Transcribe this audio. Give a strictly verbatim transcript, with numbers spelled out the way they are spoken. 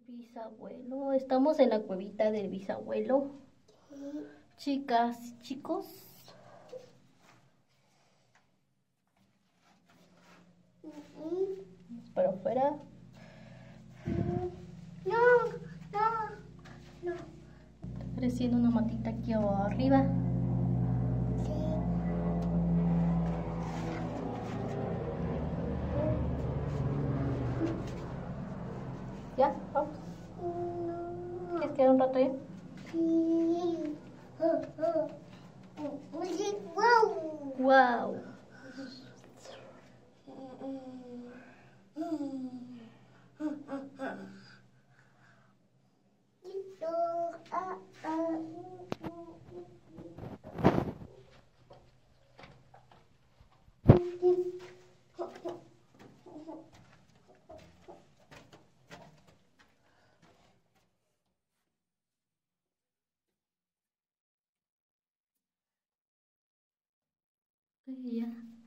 Bisabuelo, estamos en la cuevita del bisabuelo. Chicas y chicos. Para afuera. No, no, no. Está creciendo una matita aquí arriba. Sí. ¿Ya? Vamos. No. ¿Quieres quedar un rato ahí? Sí. Oh, oh. Oye, wow. ¡Wow! Ah, ah. Ya.